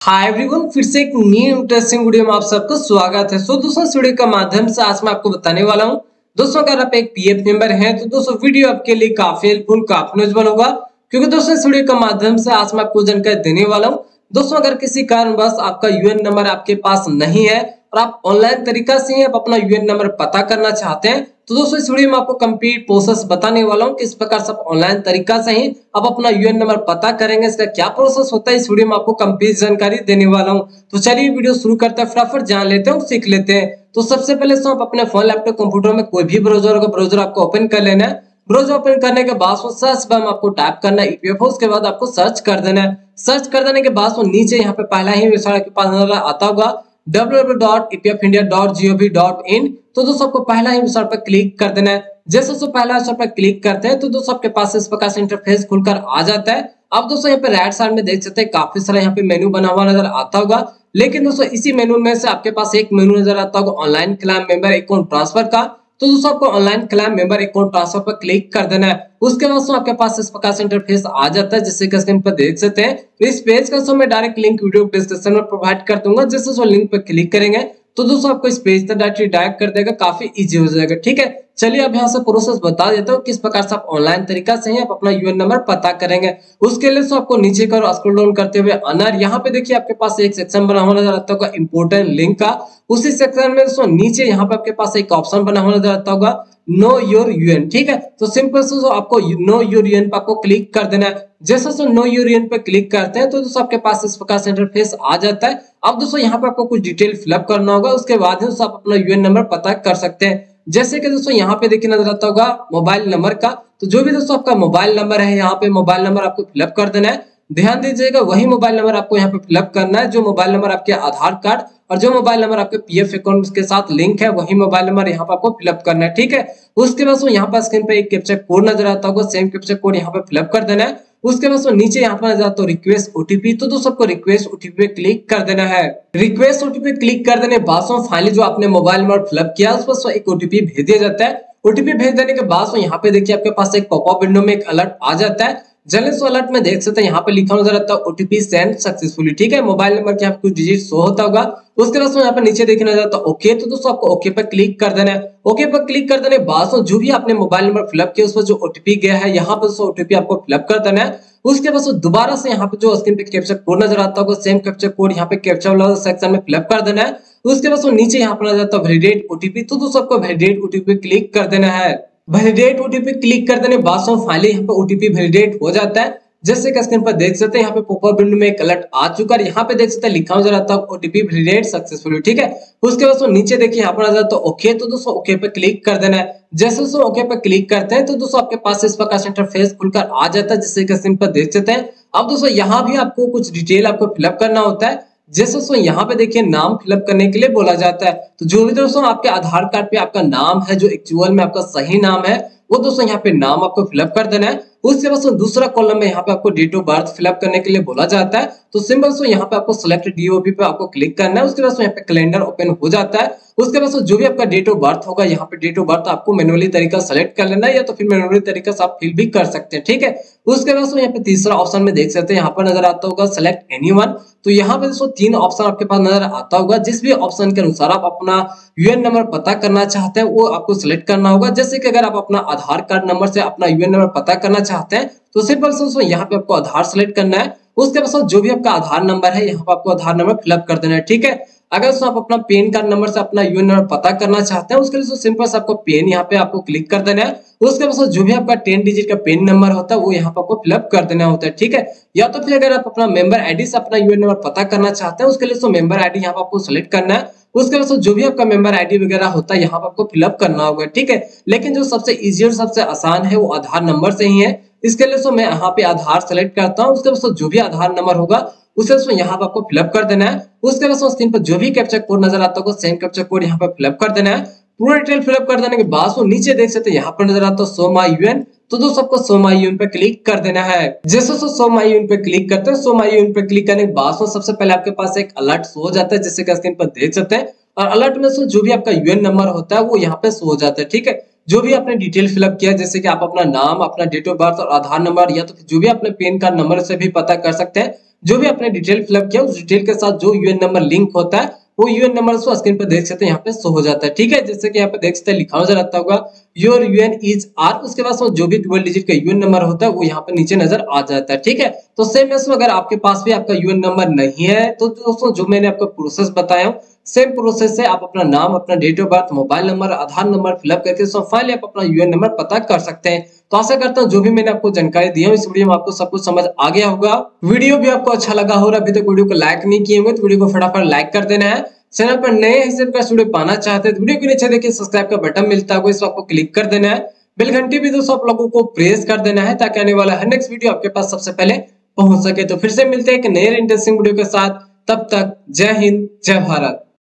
Hi everyone, फिर से एक न्यू इंटरेस्टिंग वीडियो में आप सबका स्वागत है। दोस्तों, इस वीडियो के माध्यम से आज मैं आपको बताने वाला हूं दोस्तों, अगर आप एक पीएफ मेंबर हैं तो दोस्तों वीडियो आपके लिए काफी हेल्पफुल, काफी यूजफुल होगा, क्योंकि दोस्तों इस वीडियो के माध्यम से आज मैं आपको जानकारी देने वाला हूं। दोस्तों, अगर किसी कारणवश आपका यूएन नंबर आपके पास नहीं है और आप ऑनलाइन तरीका से ही आप अपना यूएन नंबर पता करना चाहते हैं, तो दोस्तों इस वीडियो में आपको कंप्लीट प्रोसेस बताने वाला हूं कि इस प्रकार से ऑनलाइन तरीका से ही आप अपना यूएन नंबर पता करेंगे। इसका क्या प्रोसेस होता है, इस वीडियो में आपको कंप्लीट जानकारी देने वाला हूं। तो चलिए वीडियो शुरू करते हैं, फटाफट जान लेते हैं और सीख लेते हैं। तो सबसे पहले आप अपने फोन, लैपटॉप, कंप्यूटर में कोई भी ब्राउजर होगा, ब्राउजर आपको ओपन कर लेना है। ब्राउजर ओपन करने के बाद सर्च बार में आपको टाइप करना है ईपीएफओ, उसके बाद आपको सर्च कर देना है। सर्च कर देने के बाद नीचे यहाँ पे पहला ही वेबसाइट के पास नजर आता होगा www.epfindia.gov.in। तो दोस्तों आपको पहला ही वेबसाइट पर क्लिक कर देना है। जैसे पहला वेबसाइट पर क्लिक करते हैं तो दोस्तों आपके पास इस प्रकार से इंटरफेस खुलकर आ जाता है। अब दोस्तों यहाँ पे राइट साइड में देख सकते हैं काफी सारा यहाँ पे मेनू बना हुआ नजर आता होगा, लेकिन दोस्तों इसी मेनू में से आपके पास एक मेनू नजर आता होगा online claim member account transfer का। तो दोस्तों आपको online claim member account transfer पर क्लिक कर देना है। उसके बाद आपके पास इस प्रकार से इंटरफेस आ जाता है, जिससे कि स्क्रीन पर देख सकते हैं। इस पेज का मैं डायरेक्ट लिंक वीडियो डिस्क्रिप्शन में प्रोवाइड कर दूंगा। जैसे लिंक पर क्लिक करेंगे तो दोस्तों आपको इस पेज तक डायरेक्ट कर देगा, काफी इजी हो जाएगा। ठीक है, चलिए अब यहाँ से प्रोसेस बता देता हूँ किस प्रकार से आप ऑनलाइन तरीका से ही आप अपना यूएन नंबर पता करेंगे। उसके लिए आपको नीचे करो स्क्रॉल डाउन करते हुए अनर, यहाँ पे देखिए आपके पास एक सेक्शन बना हुआ नजर आता होगा इंपोर्टेंट लिंक का। उसी सेक्शन में दोस्तों नीचे यहाँ पे आपके पास एक ऑप्शन बना हुआ नजर आता होगा नो योर यूएन। ठीक है, तो सिंपल से आपको नो योर यूएन पर आपको क्लिक कर देना है। जैसे नो योर यूएन पे क्लिक करते हैं तो दोस्तों आपके पास इस प्रकार से इंटरफेस आ जाता है। अब दोस्तों यहाँ पे आपको कुछ डिटेल फिलअप करना होगा, उसके बाद ही आप अपना यूएन नंबर पता कर सकते हैं। जैसे कि दोस्तों यहाँ पे देखिए नजर आता होगा मोबाइल नंबर का, तो जो भी दोस्तों आपका मोबाइल नंबर है यहाँ पे मोबाइल नंबर आपको फिलअप कर देना है। ध्यान दीजिएगा वही मोबाइल नंबर आपको यहाँ पे फिलअप करना है जो मोबाइल नंबर आपके आधार कार्ड और जो मोबाइल नंबर आपके पीएफ अकाउंट के साथ लिंक है, वही मोबाइल नंबर यहाँ पे आपको फिलअप करना है। ठीक है, उसके बाद यहाँ पर स्क्रीन पे एक कैप्चा कोड नजर आता होगा, सेम कैप्चा कोड यहाँ पे फिलअप कर देना है। उसके बाद नीचे यहाँ पर नजर आता है रिक्वेस्ट ओटीपी, तो दोस्तों आपको रिक्वेस्ट ओटीपी पे क्लिक कर देना है। रिक्वेस्ट ओटीपी पे क्लिक कर देने बाद फाइनली जो आपने मोबाइल नंबर फिलअप किया उस पर एक ओटीपी भेज दिया जाता है। ओटीपी भेज देने के बाद यहाँ पे देखिए आपके पास एक पॉपअप विंडो में एक अलर्ट आ जाता है। जर्नलिस्ट अलर्ट में देख सकते हैं यहाँ पे लिखा नजर आता है ओटीपी सेंड सक्सेसफुली। ठीक है, मोबाइल नंबर के कुछ डिजिट शो होता होगा। उसके बाद यहाँ पे नीचे देखने जाता है ओके, तो दोस्तों आपको ओके पर क्लिक कर देना है। ओके पर क्लिक कर देने बाद जो भी आपने मोबाइल नंबर फिलअप किया उस पर जो ओटीपी गया है यहाँ पर ओटीपी आपको फिलअप कर देना है। उसके बाद दोबारा से यहाँ पे जो स्क्रीन पे कैप्चा कोड नजर आता होगा सेम कैप्चा कोड यहाँ पे कैप्चा वाला सेक्शन में फिलअप कर देना है। उसके बाद नीचे यहाँ पर नजर आता है वैलिडेट ओटीपी, तो दोस्तों आपको वैलिडेट ओटीपी पे क्लिक कर देना है। वैलिडेट ओटीपी क्लिक कर देने बाद फाइनली यहाँ पे ओटीपी वैलिडेट हो जाता है। जैसे कि स्क्रीन पर देख सकते हैं यहाँ पे पॉपअप विंडो में एक अलर्ट आ चुका है। यहाँ पे देख सकते हैं लिखा नजर आता है ओटीपी वैलिडेट सक्सेसफुली। ठीक है, उसके बाद नीचे देखिए यहाँ पर नजर आता है ओके, तो दोस्तों ओके पे क्लिक कर देना है। जैसे ओके पे क्लिक करते हैं तो दोस्तों आपके पास इस प्रकार से इंटरफेस खुलकर आ जाता है, जिससे कि स्क्रीन पर देख सकते हैं। अब दोस्तों यहाँ भी आपको कुछ डिटेल आपको फिलअप करना होता है। जैसे यहाँ पे देखिए नाम फिलअप करने के लिए बोला जाता है, तो जो भी दोस्तों आपके आधार कार्ड पे आपका नाम है जो एक्चुअल में आपका सही नाम है वो दोस्तों यहाँ पे नाम आपको फिलअप कर देना है। उसके बाद दूसरा कॉलम में यहाँ पे आपको डेट ऑफ बर्थ फिलअप करने के लिए बोला जाता है, तो सिंपल से यहाँ पे आपको सिलेक्ट डीओबी पे आपको क्लिक करना है। उसके बाद यहाँ पे कैलेंडर ओपन हो जाता है। उसके बाद जो भी आपका डेट ऑफ बर्थ होगा यहाँ पे डेट ऑफ बर्थ आपको मैनुअली तरीका सेलेक्ट कर लेना है, या तो फिर मैनुअली तरीका से आप फिल भी कर सकते हैं। ठीक है, उसके बाद यहाँ पे तीसरा ऑप्शन में देख सकते हैं यहाँ पर नजर आता होगा सेलेक्ट एनीवन, तो यहाँ पे दोस्तों तीन ऑप्शन आपके पास नजर आता होगा। जिस भी ऑप्शन के अनुसार आप अपना यूएन नंबर पता करना चाहते हैं वो आपको सिलेक्ट करना होगा। जैसे कि अगर आप अपना आधार कार्ड नंबर से अपना यूएन नंबर पता करना चाहते हैं तो सिंपल से यहाँ पे आपको आधार सेलेक्ट करना है। उसके बाद जो भी आपका आधार नंबर है यहाँ पे आपको आधार नंबर फिलअप कर देना है। ठीक है, अगर आप अपना पैन कार्ड नंबर से अपना यूएन नंबर पता करना चाहते हैं उसके लिए सिंपल से आपको पेन यहाँ पे आपको क्लिक कर देना है। उसके बाद जो भी आपका 10 डिजिट का पेन नंबर होता है वो यहाँ पे आपको फिलअप कर देना होता है। ठीक है, या तो फिर अगर आप अपना मेंबर आईडी से अपना यूएन नंबर पता करना चाहते हैं उसके लिए मेंबर आईडी यहाँ पे आपको सेलेक्ट करना है। उसके बाद जो भी आपका मेंबर आईडी वगैरह होता है यहाँ पे आपको फिलअप करना होगा। ठीक है, लेकिन जो सबसे इजी और सबसे आसान है वो आधार नंबर से ही है। इसके लिए मैं यहाँ पे आधार सेलेक्ट करता हूँ। उसके बाद जो भी आधार नंबर होगा उसे यहाँ पे आपको फिलअप कर देना है। उसके बाद स्क्रीन पर जो भी कैप्चा कोड नजर आता होगा सेम कैप्चा कोड यहाँ पे फिलअप कर देना है। पूरा डिटेल फिलअप कर देने के बाद नीचे देख सकते हैं यहाँ पर नजर आता है शो माय यूएन, तो दोस्तों आपको शो माय यूएन पे क्लिक कर देना है। जैसे शो माय यूएन पे क्लिक करते हैं, शो माय यूएन पे क्लिक करने के बाद सबसे पहले आपके पास एक अलर्ट शो हो जाता है, जिससे कि स्क्रीन पर देख सकते हैं। और अलर्ट में जो भी आपका यूएन नंबर होता है वो यहाँ पे शो हो जाता है। ठीक है, जो भी आपने डिटेल फिलअप किया जैसे कि आप अपना नाम, अपना डेट ऑफ बर्थ और आधार नंबर, या तो जो भी अपने पैन कार्ड नंबर से भी पता कर सकते हैं। जो भी आपने डिटेल फिलअप किया उस डिटेल के साथ जो यूएन नंबर लिंक होता है वो यूएन नंबर स्क्रीन पर देख सकते हैं, यहाँ पे शो हो जाता है। ठीक है, जैसे कि यहाँ पे देख सकते हैं लिखा नजर आता होगा योर यूएन इज आर, उसके बाद जो भी 12 डिजिट का यूएन नंबर होता है वो यहाँ पे नीचे नजर आ जाता है। ठीक है, तो सेम इसमें अगर आपके पास भी आपका यूएन नंबर नहीं है तो दोस्तों जो मैंने आपको प्रोसेस बताया हूँ सेम प्रोसेस से आप अपना नाम, अपना date of birth, mobile number, Aadhaar number fill up करके फाइनली आप अपना यूएन नंबर पता कर सकते हैं। तो आशा करता हूँ जो भी मैंने आपको जानकारी दी है इस वीडियो में आपको सब कुछ समझ आ गया होगा। वीडियो भी आपको अच्छा लगा हो और अभी तक वीडियो को लाइक नहीं किए होंगे तो वीडियो को फटाफट लाइक कर देना है। चैनल पर नए हिसाब का वीडियो पाना चाहते हैं तो वीडियो के नीचे देखिए सब्सक्राइब का बटन मिलता है, इस पर आपको क्लिक कर देना है। बेल घंटी भी दोस्तों आप लोगों को प्रेस कर देना है ताकि आने वाला हर नेक्स्ट वीडियो आपके पास सबसे पहले पहुंच सके। तो फिर से मिलते हैं एक नए इंटरेस्टिंग वीडियो के साथ, तब तक जय हिंद जय भारत।